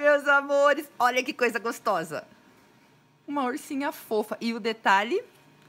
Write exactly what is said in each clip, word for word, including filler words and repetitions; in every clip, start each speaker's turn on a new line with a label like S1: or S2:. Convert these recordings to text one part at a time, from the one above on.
S1: meus amores, olha que coisa gostosa. Uma ursinha fofa. E o detalhe,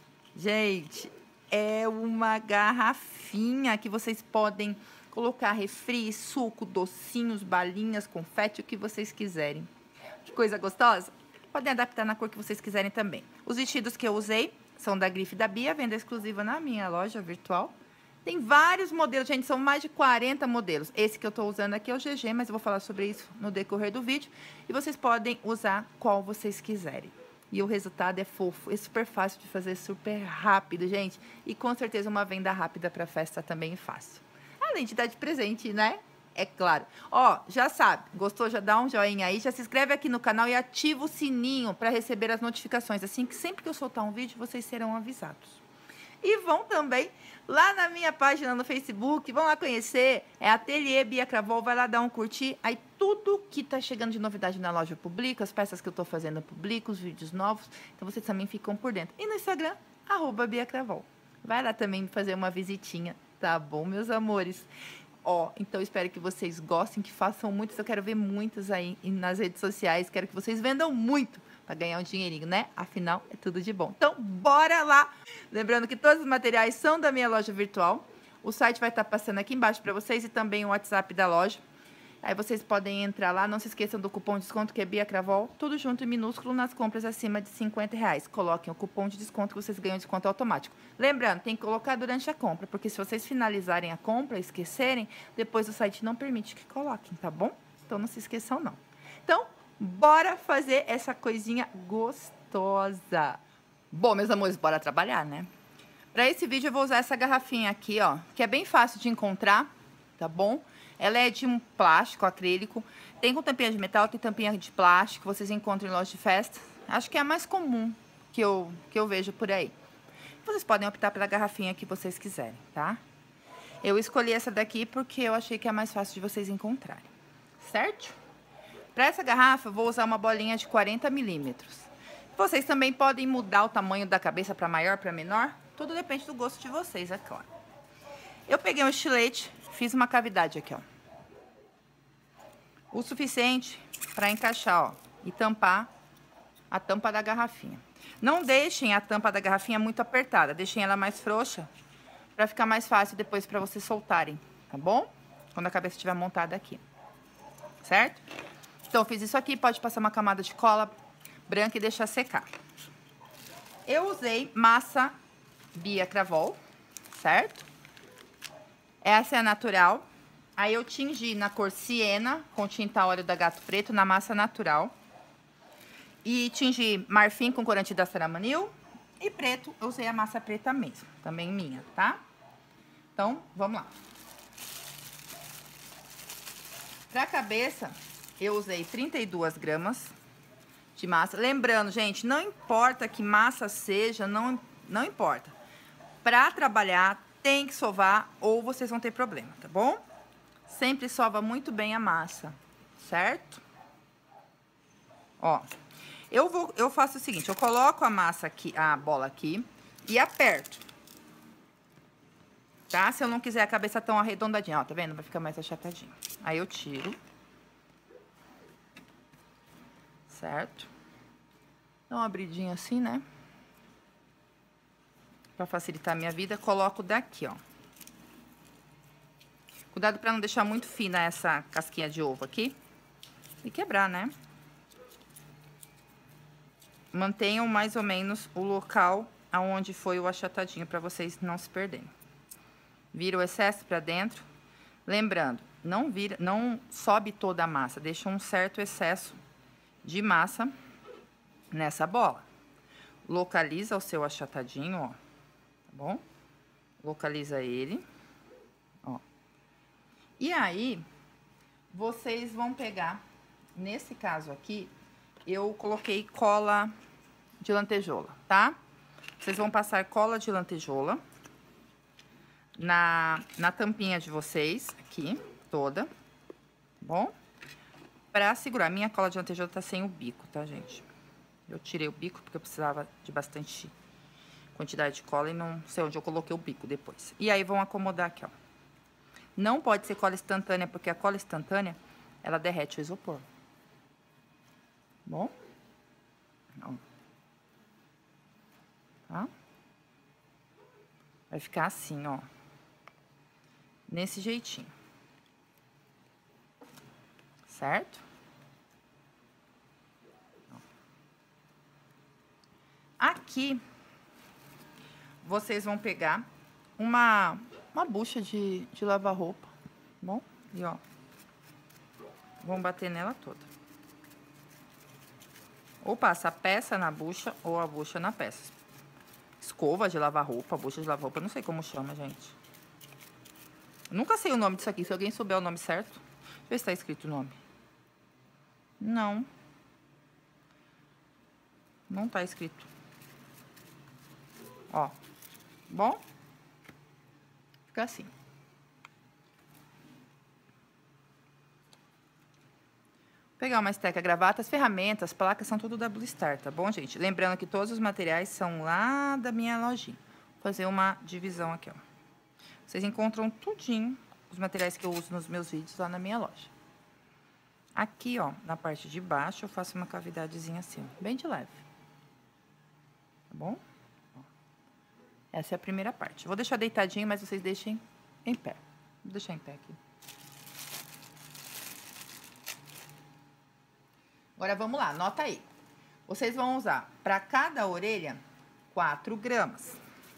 S1: gente, é uma garrafinha que vocês podem colocar refri, suco, docinhos, balinhas, confete, o que vocês quiserem. Que coisa gostosa. Podem adaptar na cor que vocês quiserem também. Os vestidos que eu usei são da Grife da Bia, venda exclusiva na minha loja virtual. Tem vários modelos, gente, são mais de quarenta modelos. Esse que eu tô usando aqui é o G G, mas eu vou falar sobre isso no decorrer do vídeo. E vocês podem usar qual vocês quiserem. E o resultado é fofo, é super fácil de fazer, super rápido, gente. E com certeza uma venda rápida para festa também é fácil. Além de dar de presente, né? É claro. Ó, já sabe, gostou? Já dá um joinha aí, já se inscreve aqui no canal e ativa o sininho para receber as notificações. Assim que sempre que eu soltar um vídeo, vocês serão avisados. E vão também lá na minha página no Facebook, vão lá conhecer, é Ateliê Bia Cravol, vai lá dar um curtir. Aí tudo que tá chegando de novidade na loja eu publico, as peças que eu tô fazendo eu publico, os vídeos novos, então vocês também ficam por dentro. E no Instagram, arroba Bia Cravol. Vai lá também fazer uma visitinha, tá bom, meus amores? Ó, então espero que vocês gostem, que façam muitas, eu quero ver muitas aí nas redes sociais, quero que vocês vendam muito para ganhar um dinheirinho, né? Afinal, é tudo de bom. Então, bora lá! Lembrando que todos os materiais são da minha loja virtual, o site vai estar passando aqui embaixo para vocês e também o WhatsApp da loja. Aí vocês podem entrar lá, não se esqueçam do cupom de desconto que é Bia Cravol, tudo junto em minúsculo nas compras acima de cinquenta reais. Coloquem o cupom de desconto que vocês ganham desconto automático. Lembrando, tem que colocar durante a compra, porque se vocês finalizarem a compra e esquecerem, depois o site não permite que coloquem, tá bom? Então não se esqueçam não. Então, bora fazer essa coisinha gostosa. Bom, meus amores, bora trabalhar, né? Para esse vídeo eu vou usar essa garrafinha aqui, ó, que é bem fácil de encontrar, tá bom? Ela é de um plástico acrílico, tem com tampinha de metal, tem tampinha de plástico, vocês encontram em loja de festa. Acho que é a mais comum que eu, que eu vejo por aí. Vocês podem optar pela garrafinha que vocês quiserem, tá? Eu escolhi essa daqui porque eu achei que é a mais fácil de vocês encontrarem, certo? Para essa garrafa, eu vou usar uma bolinha de quarenta milímetros. Vocês também podem mudar o tamanho da cabeça para maior, para menor. Tudo depende do gosto de vocês, é claro. Eu peguei um estilete, fiz uma cavidade aqui, ó. O suficiente para encaixar, ó, e tampar a tampa da garrafinha. Não deixem a tampa da garrafinha muito apertada, deixem ela mais frouxa, para ficar mais fácil depois para vocês soltarem, tá bom? Quando a cabeça estiver montada aqui, certo? Então, eu fiz isso aqui, pode passar uma camada de cola branca e deixar secar. Eu usei massa Bia Cravol, certo? Essa é a natural. Aí eu tingi na cor siena, com tinta óleo da Gato Preto, na massa natural. E tingi marfim com corante da Saramanil. E preto, eu usei a massa preta mesmo, também minha, tá? Então, vamos lá. Pra cabeça, eu usei trinta e duas gramas de massa. Lembrando, gente, não importa que massa seja, não, não importa. Pra trabalhar, tem que sovar ou vocês vão ter problema, tá bom? Sempre sova muito bem a massa, certo? Ó, eu, vou, eu faço o seguinte, eu coloco a massa aqui, a bola aqui e aperto. Tá? Se eu não quiser a cabeça tão arredondadinha, ó, tá vendo? Vai ficar mais achatadinho. Aí eu tiro. Certo? Dá uma abridinha assim, né? Pra facilitar a minha vida, coloco daqui, ó. Cuidado pra não deixar muito fina essa casquinha de ovo aqui. E quebrar, né? Mantenham mais ou menos o local aonde foi o achatadinho pra vocês não se perderem. Vira o excesso pra dentro. Lembrando, não vira, não sobe toda a massa, deixa um certo excesso de massa nessa bola. Localiza o seu achatadinho, ó. Tá bom? Localiza ele. Ó. E aí, vocês vão pegar, nesse caso aqui, eu coloquei cola de lantejoula, tá? Vocês vão passar cola de lantejoula na, na tampinha de vocês, aqui, toda, tá bom? Pra segurar. Minha cola de lantejoula tá sem o bico, tá, gente? Eu tirei o bico porque eu precisava de bastante quantidade de cola e não sei onde eu coloquei o bico depois. E aí, vão acomodar aqui, ó. Não pode ser cola instantânea, porque a cola instantânea, ela derrete o isopor. Bom? Ó. Tá? Vai ficar assim, ó. Nesse jeitinho. Certo? Aqui, vocês vão pegar uma, uma bucha de, de lavar roupa, bom? E, ó, vão bater nela toda. Ou passa a peça na bucha, ou a bucha na peça. Escova de lavar roupa, bucha de lavar roupa, não sei como chama, gente. Eu nunca sei o nome disso aqui, se alguém souber o nome certo. Deixa eu ver se tá escrito o nome. Não. Não tá escrito. Ó, bom? Fica assim. Vou pegar uma esteca, gravata, as ferramentas, placas são tudo da Blue Star, tá bom, gente? Lembrando que todos os materiais são lá da minha lojinha. Vou fazer uma divisão aqui, ó. Vocês encontram tudinho, os materiais que eu uso nos meus vídeos lá na minha loja. Aqui, ó, na parte de baixo, eu faço uma cavidadezinha assim, ó, bem de leve. Tá bom? Essa é a primeira parte. Vou deixar deitadinho, mas vocês deixem em pé. Vou deixar em pé aqui. Agora, vamos lá. Anota aí. Vocês vão usar, para cada orelha, quatro gramas.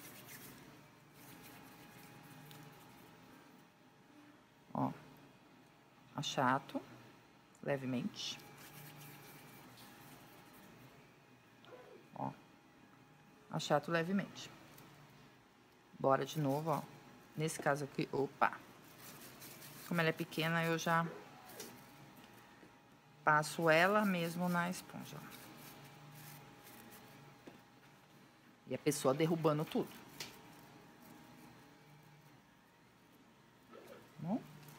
S1: Ó. Achato, levemente. Ó. Achato levemente. Bora de novo, ó. Nesse caso aqui, opa. Como ela é pequena, eu já passo ela mesmo na esponja, ó. E a pessoa derrubando tudo. Bom?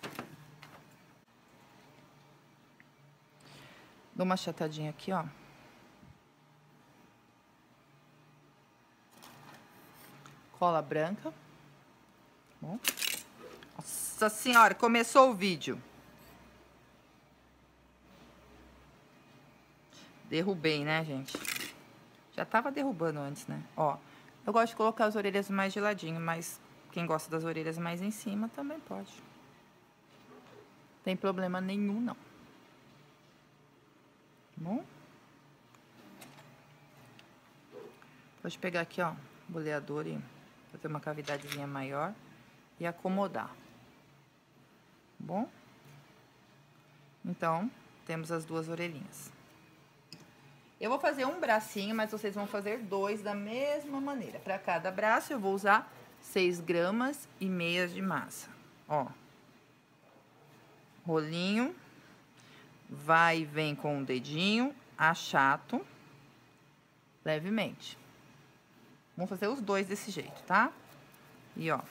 S1: Dou uma achatadinha aqui, ó. Cola branca. Bom. Nossa senhora, começou o vídeo. Derrubei, né, gente? Já tava derrubando antes, né? Ó, eu gosto de colocar as orelhas mais de ladinho, mas quem gosta das orelhas mais em cima também pode. Não tem problema nenhum, não. Bom? Pode pegar aqui, ó, boleador e fazer uma cavidadezinha maior e acomodar. Bom? Então, temos as duas orelhinhas. Eu vou fazer um bracinho, mas vocês vão fazer dois da mesma maneira. Para cada braço, eu vou usar seis gramas e meia de massa. Ó. Rolinho. Vai e vem com o dedinho. Achato. Levemente. Vamos fazer os dois desse jeito, tá? E, ó.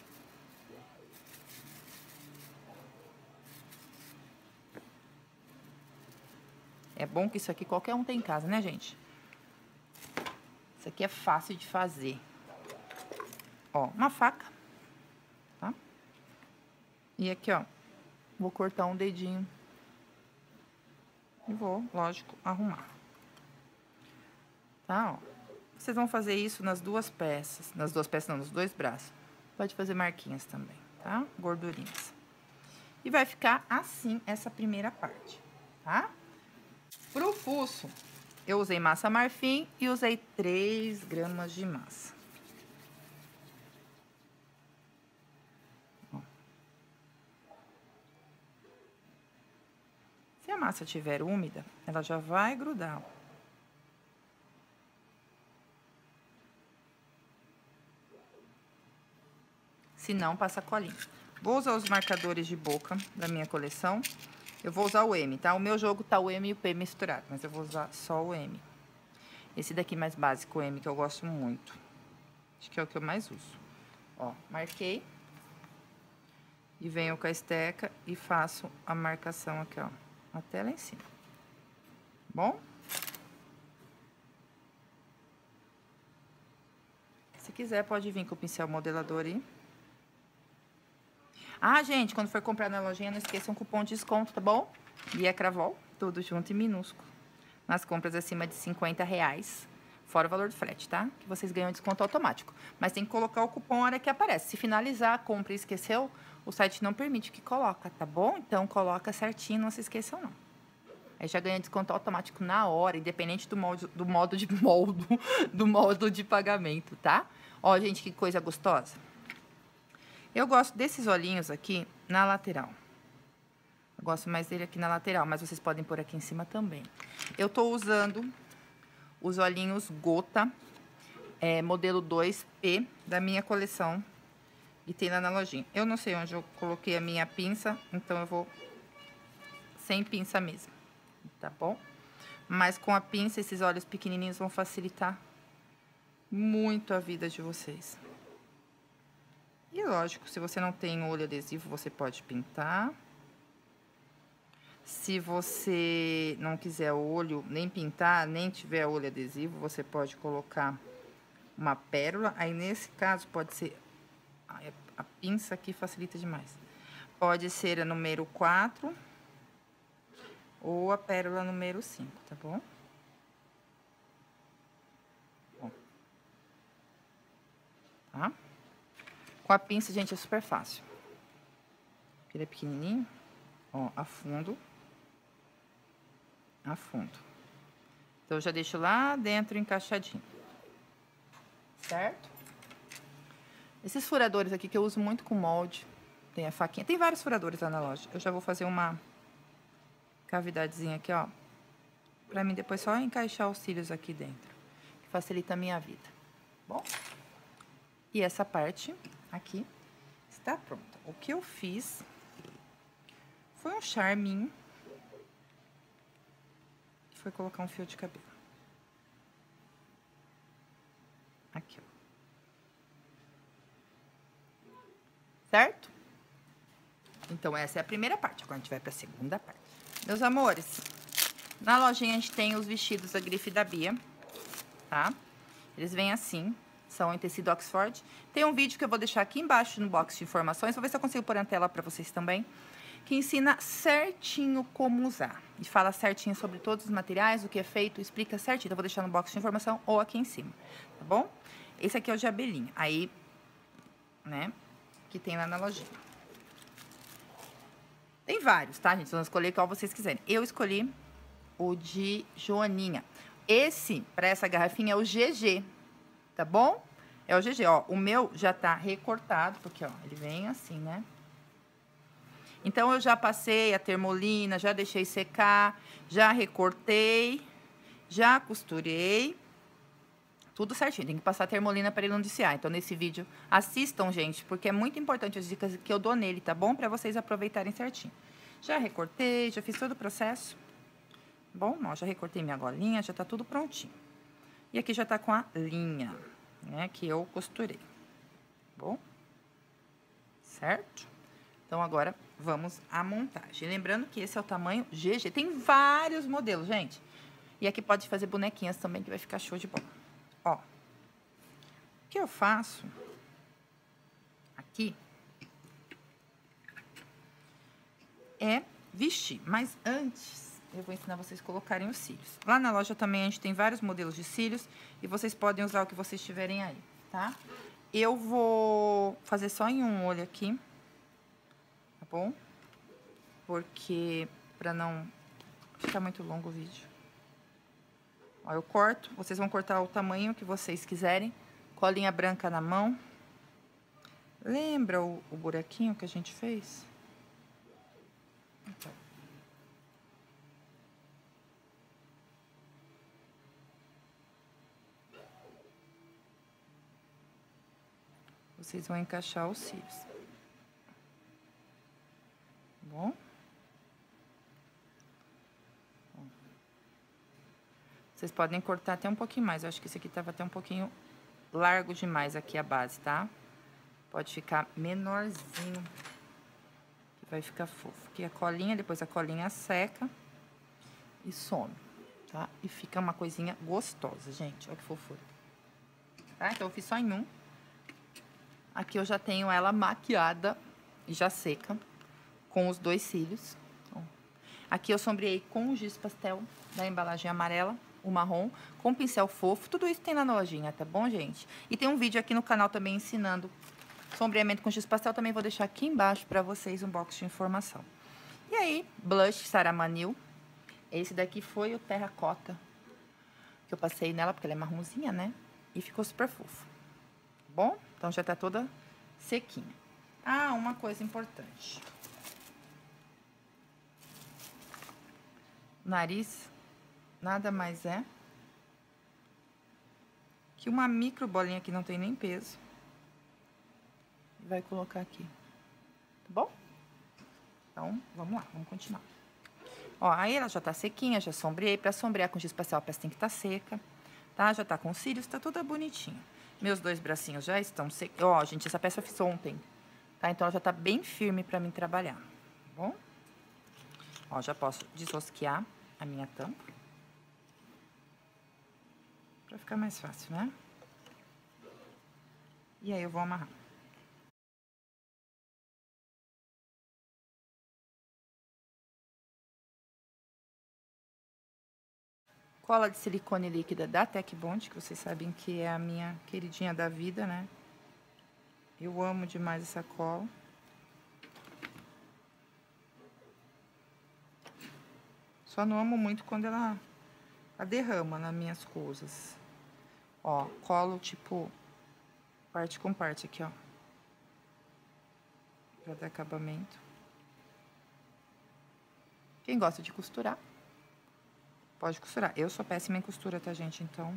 S1: É bom que isso aqui qualquer um tem em casa, né, gente? Isso aqui é fácil de fazer. Ó, uma faca, tá? E aqui, ó, vou cortar um dedinho. E vou, lógico, arrumar. Tá, ó. Vocês vão fazer isso nas duas peças. Nas duas peças, não, nos dois braços. Pode fazer marquinhas também, tá? Gordurinhas. E vai ficar assim essa primeira parte, tá? Pro fuço, eu usei massa marfim e usei três gramas de massa. Ó. Se a massa estiver úmida, ela já vai grudar, ó. Se não, passa colinha. Vou usar os marcadores de boca da minha coleção. Eu vou usar o M, tá? O meu jogo tá o M e o P misturado, mas eu vou usar só o M. Esse daqui mais básico, o M, que eu gosto muito. Acho que é o que eu mais uso. Ó, marquei. E venho com a esteca e faço a marcação aqui, ó. Até lá em cima. Bom? Se quiser, pode vir com o pincel modelador aí. Ah, gente, quando for comprar na lojinha, não esqueçam o cupom de desconto, tá bom? E é Cravol, tudo junto e minúsculo. nas compras acima de cinquenta reais. Fora o valor do frete, tá? Que vocês ganham desconto automático. Mas tem que colocar o cupom na hora que aparece. Se finalizar a compra e esqueceu, o site não permite que coloca, tá bom? Então, coloca certinho, não se esqueçam, não. Aí já ganha desconto automático na hora, independente do modo, do modo de moldo, do modo de pagamento, tá? Ó, gente, que coisa gostosa. Eu gosto desses olhinhos aqui na lateral. Eu gosto mais dele aqui na lateral, mas vocês podem pôr aqui em cima também. Eu tô usando os olhinhos gota, é, modelo dois P, da minha coleção. E tem lá na lojinha. Eu não sei onde eu coloquei a minha pinça, então eu vou sem pinça mesmo, tá bom? Mas com a pinça, esses olhos pequenininhos vão facilitar muito a vida de vocês. E lógico, se você não tem olho adesivo, você pode pintar. Se você não quiser olho, nem pintar, nem tiver olho adesivo, você pode colocar uma pérola. Aí, nesse caso, pode ser... A pinça aqui facilita demais. Pode ser a número quatro ou a pérola número cinco, tá bom? Bom. Tá? Com a pinça, gente, é super fácil. Ele é pequenininho. Ó, afundo. Afundo. Então, eu já deixo lá dentro encaixadinho. Certo? Esses furadores aqui que eu uso muito com molde. Tem a faquinha. Tem vários furadores lá na loja. Eu já vou fazer uma cavidadezinha aqui, ó. Pra mim depois só encaixar os cílios aqui dentro. Que facilita a minha vida. Bom? E essa parte aqui está pronta. O que eu fiz foi um charminho. Foi colocar um fio de cabelo. Aqui, ó. Certo? Então, essa é a primeira parte. Agora, a gente vai para a segunda parte. Meus amores, na lojinha a gente tem os vestidos da grife da Bia, tá? Eles vêm assim, são em tecido Oxford. Tem um vídeo que eu vou deixar aqui embaixo no box de informações, vou ver se eu consigo pôr na tela para vocês também, que ensina certinho como usar. E fala certinho sobre todos os materiais, o que é feito, explica certinho. Então, eu vou deixar no box de informação ou aqui em cima, tá bom? Esse aqui é o de abelhinha. Aí, né... que tem lá na lojinha. Tem vários, tá, gente? Vocês vão escolher qual vocês quiserem. Eu escolhi o de Joaninha. Esse, para essa garrafinha, é o G G, tá bom? É o G G, ó. O meu já tá recortado, porque, ó, ele vem assim, né? Então, eu já passei a termolina, já deixei secar, já recortei, já costurei. Tudo certinho, tem que passar a termolina para ele não desfiar. Então, nesse vídeo, assistam, gente, porque é muito importante as dicas que eu dou nele, tá bom? Para vocês aproveitarem certinho. Já recortei, já fiz todo o processo. Bom, ó, já recortei minha golinha, já tá tudo prontinho. E aqui já tá com a linha, né, que eu costurei. Bom? Certo? Então, agora, vamos à montagem. Lembrando que esse é o tamanho G G. Tem vários modelos, gente. E aqui pode fazer bonequinhas também, que vai ficar show de bola. Ó, o que eu faço aqui é vestir, mas antes eu vou ensinar vocês a colocarem os cílios. Lá na loja também a gente tem vários modelos de cílios e vocês podem usar o que vocês tiverem aí, tá? Eu vou fazer só em um olho aqui, tá bom? Porque pra não ficar muito longo o vídeo. Ó, eu corto, vocês vão cortar o tamanho que vocês quiserem. Colinha branca na mão. Lembra o, o buraquinho que a gente fez? Então. Vocês vão encaixar os cílios. Bom? Vocês podem cortar até um pouquinho mais. Eu acho que esse aqui tava até um pouquinho largo demais aqui a base, tá? Pode ficar menorzinho. Que vai ficar fofo. Aqui a colinha, depois a colinha seca e some, tá? E fica uma coisinha gostosa, gente. Olha que fofura. Tá? Então, eu fiz só em um. Aqui eu já tenho ela maquiada e já seca com os dois cílios. Aqui eu sombreei com o giz pastel da embalagem amarela, o marrom, com pincel fofo. Tudo isso tem lá na lojinha, tá bom, gente? E tem um vídeo aqui no canal também ensinando sombreamento com giz pastel. Também vou deixar aqui embaixo pra vocês um box de informação. E aí, blush Saramanil. Esse daqui foi o terracota que eu passei nela, porque ela é marronzinha, né? E ficou super fofo. Bom? Então, já tá toda sequinha. Ah, uma coisa importante. Nariz nada mais é que uma micro bolinha que não tem nem peso. Vai colocar aqui. Tá bom? Então, vamos lá, vamos continuar. Ó, aí ela já tá sequinha, já sombreei. Pra sombrear com giz pastel, a peça tem que estar seca, tá? Já tá com cílios, tá toda bonitinha. Meus dois bracinhos já estão secos. Ó, gente, essa peça eu fiz ontem, tá? Então, ela já tá bem firme pra mim trabalhar, tá bom? Ó, já posso desrosquear a minha tampa. Pra ficar mais fácil, né? E aí, eu vou amarrar. Cola de silicone líquida da Tech Bond, que vocês sabem que é a minha queridinha da vida, né? Eu amo demais essa cola. Só não amo muito quando ela, ela derrama nas minhas coisas. Ó, colo tipo parte com parte aqui, ó. Pra dar acabamento. Quem gosta de costurar, pode costurar. Eu sou péssima em costura, tá, gente? Então,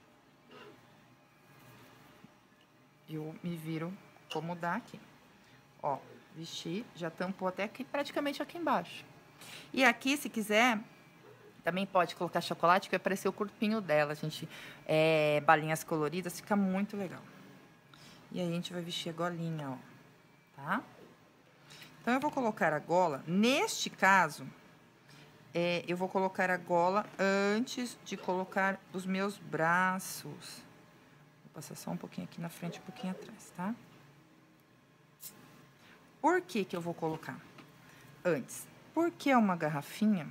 S1: eu me viro como dá aqui. Ó, vestir, já tampou até aqui, praticamente aqui embaixo. E aqui, se quiser, também pode colocar chocolate, que vai parecer o corpinho dela, gente. É, balinhas coloridas, fica muito legal. E aí, a gente vai vestir a golinha, ó, tá? Então, eu vou colocar a gola, neste caso... É, eu vou colocar a gola antes de colocar os meus braços. Vou passar só um pouquinho aqui na frente, um pouquinho atrás, tá? Por que que eu vou colocar antes? Porque é uma garrafinha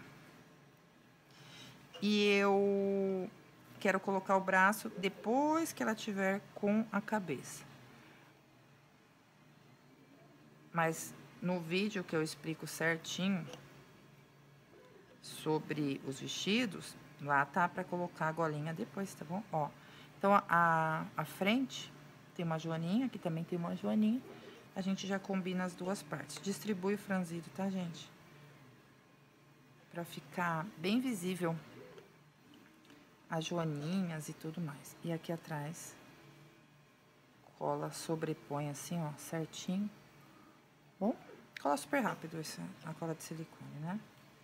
S1: e eu quero colocar o braço depois que ela tiver com a cabeça. Mas no vídeo que eu explico certinho sobre os vestidos, lá tá pra colocar a golinha depois, tá bom? Ó, então, a, a frente tem uma joaninha, aqui também tem uma joaninha. A gente já combina as duas partes. Distribui o franzido, tá, gente? Pra ficar bem visível as joaninhas e tudo mais. E aqui atrás, cola, sobrepõe assim, ó, certinho. Bom, cola super rápido essa, a cola de silicone, né?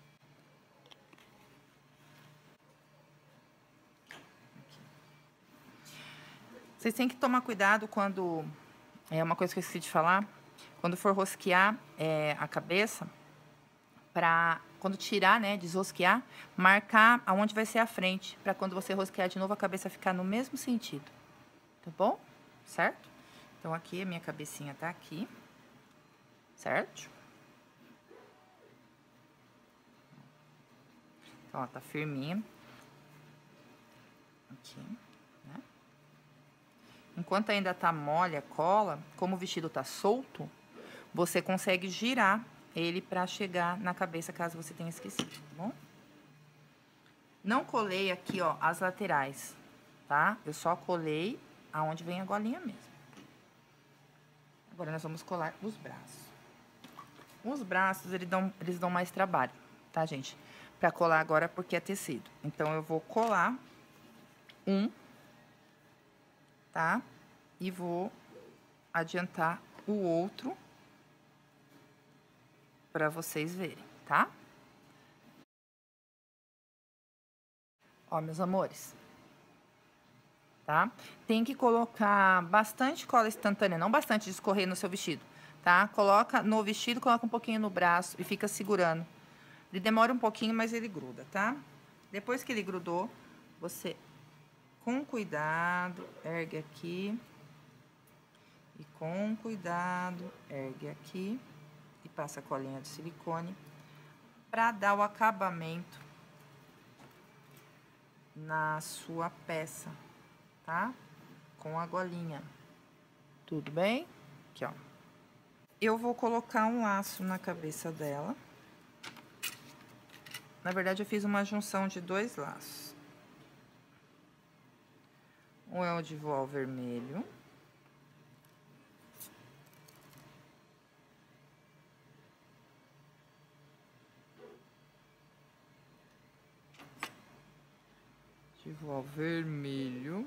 S1: Vocês têm que tomar cuidado quando... É uma coisa que eu esqueci de falar. Quando for rosquear é, a cabeça, pra... Quando tirar, né, desrosquear, marcar aonde vai ser a frente. Pra quando você rosquear de novo, a cabeça ficar no mesmo sentido. Tá bom? Certo? Então, aqui, a minha cabecinha tá aqui. Certo? Então, ó, tá firminha. Aqui. Enquanto ainda tá mole a cola, como o vestido tá solto, você consegue girar ele pra chegar na cabeça, caso você tenha esquecido, tá bom? Não colei aqui, ó, as laterais, tá? Eu só colei aonde vem a golinha mesmo. Agora, nós vamos colar os braços. Os braços, eles dão, eles dão mais trabalho, tá, gente? Pra colar agora, porque é tecido. Então, eu vou colar um... tá? E vou adiantar o outro para vocês verem, tá? Ó, meus amores, tá? Tem que colocar bastante cola instantânea, não bastante de escorrer no seu vestido, tá? Coloca no vestido, coloca um pouquinho no braço e fica segurando. Ele demora um pouquinho, mas ele gruda, tá? Depois que ele grudou, você, com cuidado, ergue aqui. E com cuidado, ergue aqui e passa a colinha de silicone para dar o acabamento na sua peça, tá? Com a golinha. Tudo bem? Aqui, ó. Eu vou colocar um laço na cabeça dela. Na verdade, eu fiz uma junção de dois laços. Um é o de voal vermelho. De voal vermelho.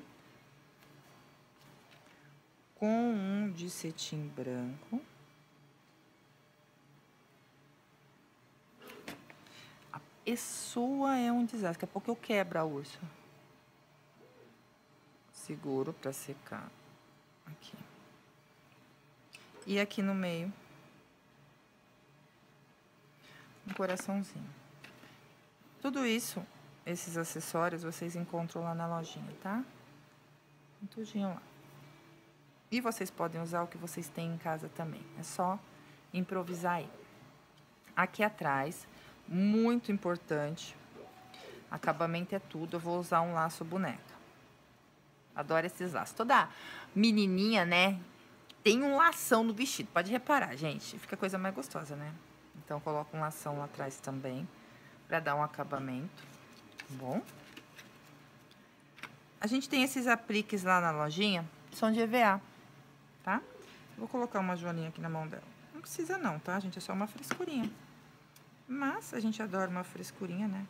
S1: Com um de cetim branco. A pessoa é um desastre. Daqui a pouco eu quebro a urso. Seguro pra secar. Aqui. E aqui no meio. Um coraçãozinho. Tudo isso, esses acessórios, vocês encontram lá na lojinha, tá? Tudinho lá. E vocês podem usar o que vocês têm em casa também. É só improvisar aí. Aqui atrás, muito importante. Acabamento é tudo. Eu vou usar um laço boneca. Adoro esses laços. Toda menininha, né? Tem um lação no vestido. Pode reparar, gente. Fica a coisa mais gostosa, né? Então, coloco um lação lá atrás também. Pra dar um acabamento. Tá bom? A gente tem esses apliques lá na lojinha. São de E V A. Tá? Vou colocar uma joaninha aqui na mão dela. Não precisa não, tá, gente? É só uma frescurinha. Mas a gente adora uma frescurinha, né?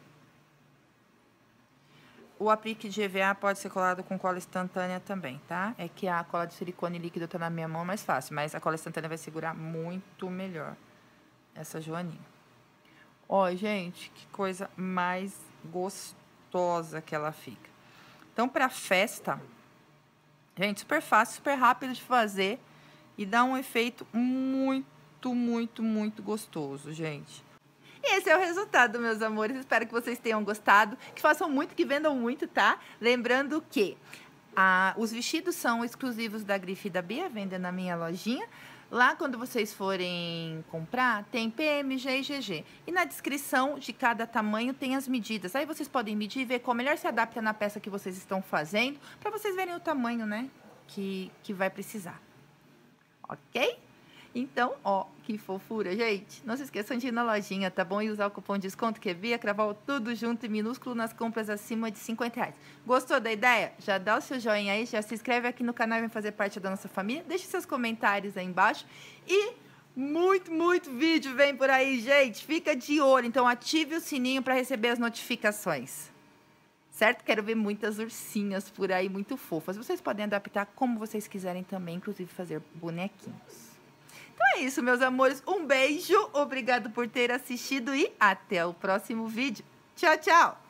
S1: O aplique de E V A pode ser colado com cola instantânea também, tá? É que a cola de silicone líquido tá na minha mão mais fácil, mas a cola instantânea vai segurar muito melhor essa joaninha. Ó, gente, que coisa mais gostosa que ela fica. Então, pra festa... Gente, super fácil, super rápido de fazer e dá um efeito muito, muito, muito gostoso, gente. E esse é o resultado, meus amores. Espero que vocês tenham gostado, que façam muito, que vendam muito, tá? Lembrando que ah, os vestidos são exclusivos da Grife e da Bia, vendem na minha lojinha. Lá, quando vocês forem comprar, tem P M, G e G G. E na descrição de cada tamanho tem as medidas. Aí vocês podem medir e ver qual melhor se adapta na peça que vocês estão fazendo, para vocês verem o tamanho, né, que, que vai precisar. Ok? Então, ó, que fofura, gente. Não se esqueçam de ir na lojinha, tá bom? E usar o cupom de desconto que é Bia Craval, tudo junto e minúsculo nas compras acima de cinquenta reais. Gostou da ideia? Já dá o seu joinha aí, já se inscreve aqui no canal e vem fazer parte da nossa família. Deixe seus comentários aí embaixo. E muito, muito vídeo vem por aí, gente. Fica de olho. Então, ative o sininho para receber as notificações. Certo? Quero ver muitas ursinhas por aí, muito fofas. Vocês podem adaptar como vocês quiserem também, inclusive fazer bonequinhos. Então é isso, meus amores. Um beijo, obrigado por ter assistido e até o próximo vídeo. Tchau, tchau!